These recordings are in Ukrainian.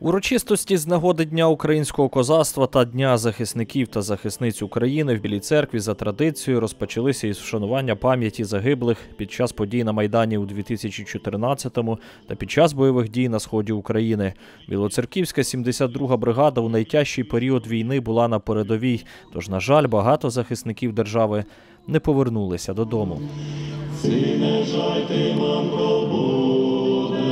Урочистості з нагоди Дня українського козацтва та Дня захисників та захисниць України в Білій Церкві за традицією розпочалися із вшанування пам'яті загиблих під час подій на Майдані у 2014-му та під час бойових дій на сході України. Білоцерківська 72-га бригада у найтяжчий період війни була на передовій, тож, на жаль, багато захисників держави не повернулися додому. Сине, жаль ти вам пробуде,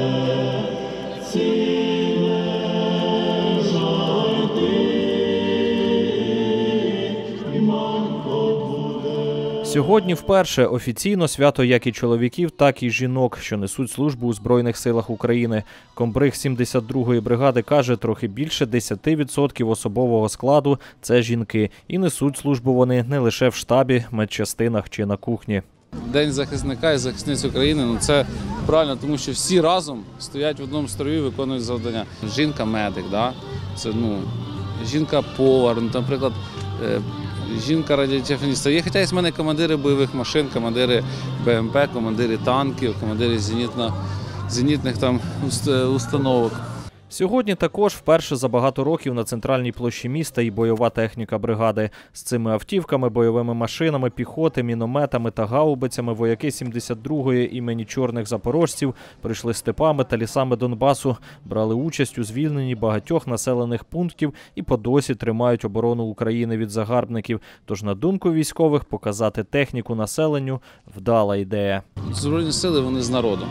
Сьогодні вперше офіційно свято як і чоловіків, так і жінок, що несуть службу у Збройних силах України. Комбриг 72-ї бригади каже, трохи більше 10% особового складу – це жінки. І несуть службу вони не лише в штабі, медчастинах чи на кухні. День захисника і захисниць України – це правильно, тому що всі разом стоять в одному строю і виконують завдання. Жінка-медик, це жінка-повар, наприклад, жінка-радіотехніста. Є, хоча є в мене командири бойових машин, командири БМП, командири танків, командири зенітних установок. Сьогодні також вперше за багато років на центральній площі міста і бойова техніка бригади. З цими автівками, бойовими машинами, піхоти, мінометами та гаубицями вояки 72-ї імені чорних запорожців прийшли степами та лісами Донбасу, брали участь у звільненні багатьох населених пунктів і по досі тримають оборону України від загарбників. Тож, на думку військових, показати техніку населенню – вдала ідея. Збройні сили, вони з народом.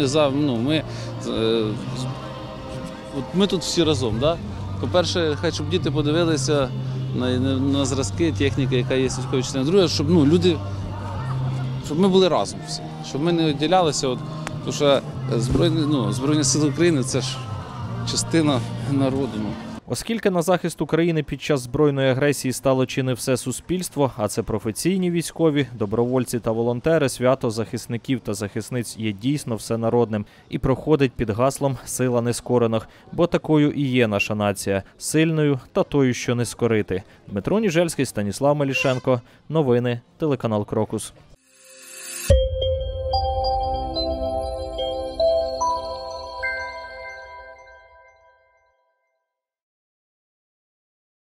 Ми тут всі разом. По-перше, хай щоб діти подивилися на зразки техніки, яка є в військовій частині. Друге, щоб щоб ми були разом всі, щоб ми не відділялися. Тому що Збройні сили України – це ж частина народу. Оскільки на захист України під час збройної агресії стало чи не все суспільство, а це професійні військові, добровольці та волонтери, свято захисників та захисниць є дійсно всенародним і проходить під гаслом «Сила нескорених», бо такою і є наша нація – сильною та тою, що не скорити. Дмитро Ніжельський, Станіслав Мелішенко. Новини, телеканал «Крокус».